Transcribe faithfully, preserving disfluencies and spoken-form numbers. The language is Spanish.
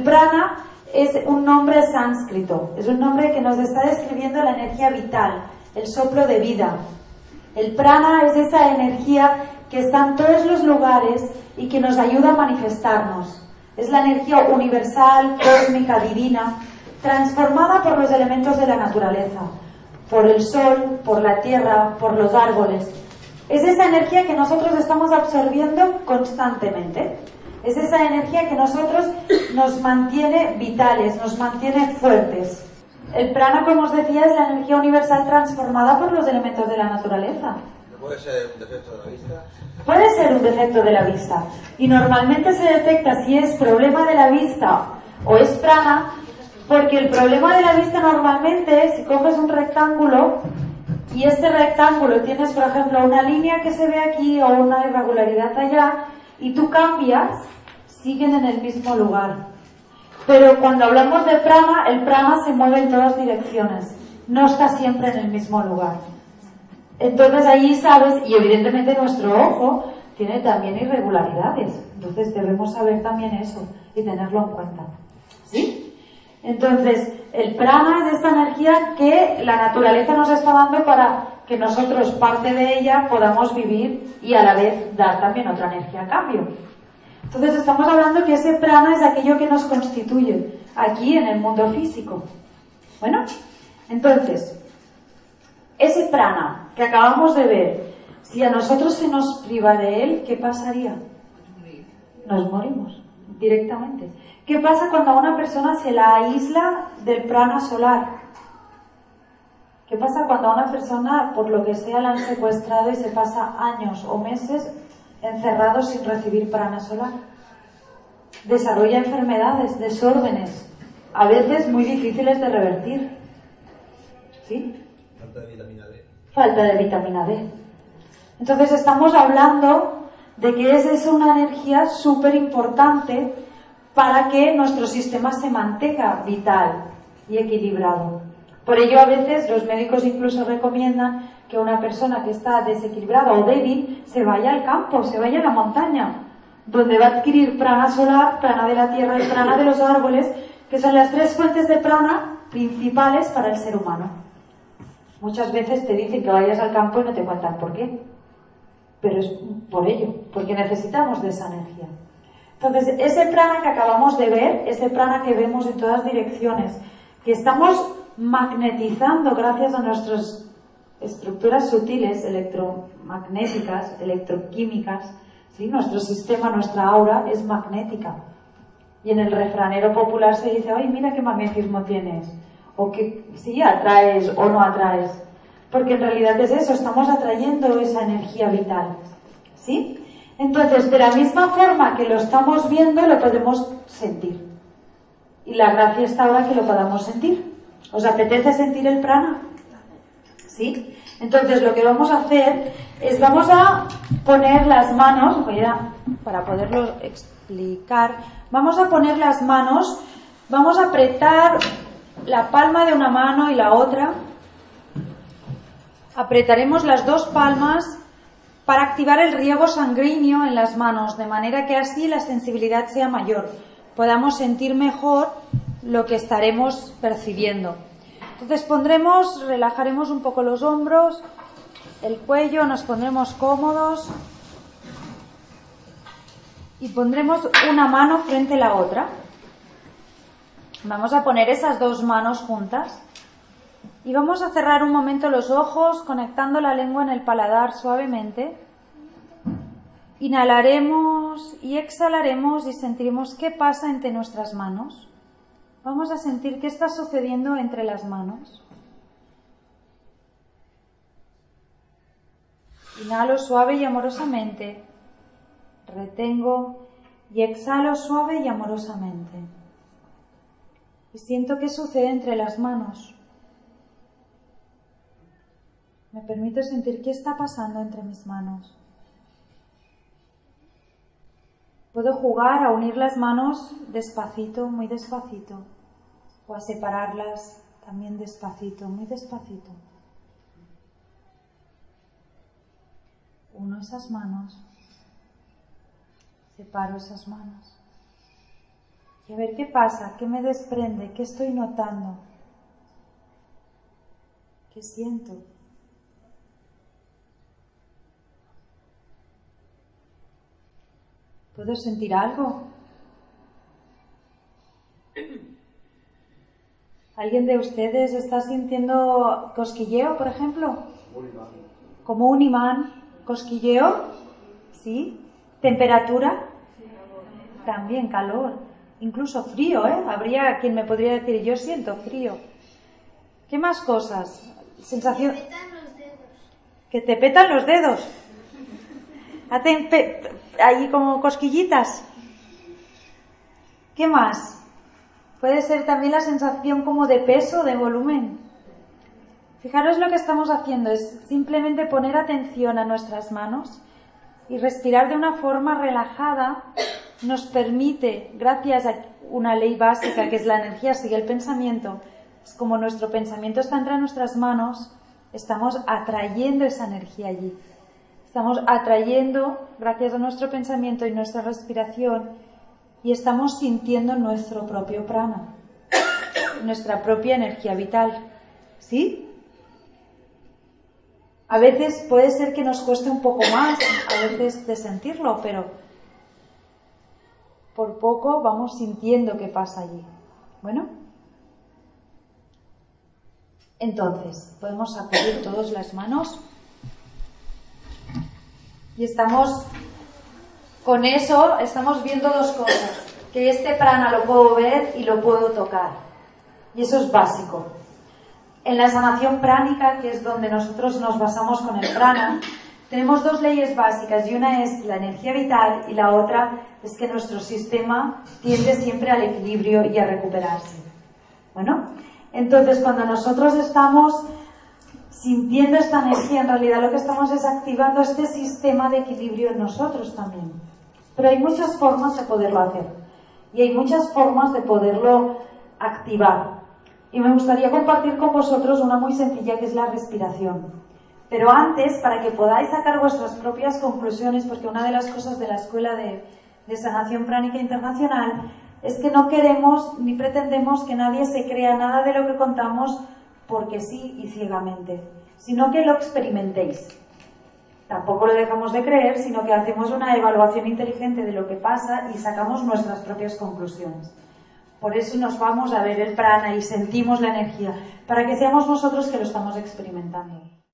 prana es un nombre sánscrito, es un nombre que nos está describiendo la energía vital, el soplo de vida. El prana es esa energía que está en todos los lugares y que nos ayuda a manifestarnos. Es la energía universal, cósmica, divina, transformada por los elementos de la naturaleza, por el sol, por la tierra, por los árboles. Es esa energía que nosotros estamos absorbiendo constantemente. Es esa energía que nosotros nos mantiene vitales, nos mantiene fuertes. El prana, como os decía, es la energía universal transformada por los elementos de la naturaleza. ¿No puede ser un defecto de la vista? Puede ser un defecto de la vista. Y normalmente se detecta si es problema de la vista o es prana, porque el problema de la vista normalmente es si coges un rectángulo y este rectángulo tienes, por ejemplo, una línea que se ve aquí o una irregularidad allá, y tú cambias, siguen en el mismo lugar. Pero cuando hablamos de prana, el prana se mueve en todas direcciones, no está siempre en el mismo lugar. Entonces allí sabes, y evidentemente nuestro ojo tiene también irregularidades, entonces debemos saber también eso y tenerlo en cuenta. ¿Sí? Entonces, el prana es esta energía que la naturaleza nos está dando para que nosotros, parte de ella, podamos vivir y a la vez dar también otra energía a cambio. Entonces estamos hablando que ese prana es aquello que nos constituye aquí en el mundo físico. Bueno, entonces, ese prana que acabamos de ver, si a nosotros se nos priva de él, ¿qué pasaría? Nos morimos directamente. ¿Qué pasa cuando a una persona se la aísla del prana solar? ¿Qué pasa cuando a una persona, por lo que sea, la han secuestrado y se pasa años o meses encerrado sin recibir prana solar? Desarrolla enfermedades, desórdenes, a veces muy difíciles de revertir. ¿Sí? Falta de vitamina D. Falta de vitamina D. Entonces estamos hablando de que es, es una energía súper importante para que nuestro sistema se mantenga vital y equilibrado. Por ello, a veces los médicos incluso recomiendan que una persona que está desequilibrada o débil se vaya al campo, se vaya a la montaña, donde va a adquirir prana solar, prana de la tierra y prana de los árboles, que son las tres fuentes de prana principales para el ser humano. Muchas veces te dicen que vayas al campo y no te cuentan por qué, pero es por ello, porque necesitamos de esa energía. Entonces, ese prana que acabamos de ver, ese prana que vemos en todas direcciones, que estamos magnetizando gracias a nuestras estructuras sutiles, electromagnéticas, electroquímicas, ¿sí? Nuestro sistema, nuestra aura es magnética. Y en el refranero popular se dice, ¡ay, mira qué magnetismo tienes! O que sí, atraes o no atraes. Porque en realidad es eso, estamos atrayendo esa energía vital. ¿Sí? Entonces, de la misma forma que lo estamos viendo, lo podemos sentir. Y la gracia está ahora que lo podamos sentir. ¿Os apetece sentir el prana? ¿Sí? Entonces, lo que vamos a hacer es, vamos a poner las manos, voy a, para poderlo explicar, vamos a poner las manos, vamos a apretar la palma de una mano y la otra. Apretaremos las dos palmas para activar el riego sanguíneo en las manos, de manera que así la sensibilidad sea mayor, podamos sentir mejor lo que estaremos percibiendo. Entonces pondremos, relajaremos un poco los hombros, el cuello, nos pondremos cómodos y pondremos una mano frente a la otra. Vamos a poner esas dos manos juntas y vamos a cerrar un momento los ojos, conectando la lengua en el paladar suavemente. Inhalaremos y exhalaremos y sentiremos qué pasa entre nuestras manos. Vamos a sentir qué está sucediendo entre las manos. Inhalo suave y amorosamente. Retengo y exhalo suave y amorosamente. Y siento qué sucede entre las manos. Me permito sentir qué está pasando entre mis manos. Puedo jugar a unir las manos despacito, muy despacito, o a separarlas también despacito, muy despacito. Uno esas manos, separo esas manos. Y a ver qué pasa, qué me desprende, qué estoy notando, qué siento. ¿Puedo sentir algo? ¿Alguien de ustedes está sintiendo cosquilleo, por ejemplo? Como un imán. ¿Cosquilleo? ¿Sí? ¿Temperatura? También calor. Incluso frío, ¿eh? Habría quien me podría decir, yo siento frío. ¿Qué más cosas? Sensación... Que te petan los dedos. Que te petan los dedos. Hacen pe... ahí como cosquillitas. ¿Qué más? Puede ser también la sensación como de peso, de volumen. Fijaros lo que estamos haciendo, es simplemente poner atención a nuestras manos y respirar de una forma relajada nos permite, gracias a una ley básica que es la energía sigue el pensamiento, es como nuestro pensamiento está entre nuestras manos, estamos atrayendo esa energía allí. Estamos atrayendo, gracias a nuestro pensamiento y nuestra respiración, y estamos sintiendo nuestro propio prana, nuestra propia energía vital. ¿Sí? A veces puede ser que nos cueste un poco más, a veces de sentirlo, pero por poco vamos sintiendo qué pasa allí. Bueno, entonces podemos sacudir todas las manos y estamos... Con eso estamos viendo dos cosas, que este prana lo puedo ver y lo puedo tocar, y eso es básico. En la sanación pránica, que es donde nosotros nos basamos con el prana, tenemos dos leyes básicas, y una es la energía vital y la otra es que nuestro sistema tiende siempre al equilibrio y a recuperarse. Bueno, entonces cuando nosotros estamos sintiendo esta energía, en realidad lo que estamos es activando este sistema de equilibrio en nosotros también. Pero hay muchas formas de poderlo hacer y hay muchas formas de poderlo activar. Y me gustaría compartir con vosotros una muy sencilla que es la respiración. Pero antes, para que podáis sacar vuestras propias conclusiones, porque una de las cosas de la Escuela de, de Sanación Pránica Internacional es que no queremos ni pretendemos que nadie se crea nada de lo que contamos porque sí y ciegamente, sino que lo experimentéis. Tampoco lo dejamos de creer, sino que hacemos una evaluación inteligente de lo que pasa y sacamos nuestras propias conclusiones. Por eso nos vamos a ver el prana y sentimos la energía, para que seamos nosotros que lo estamos experimentando.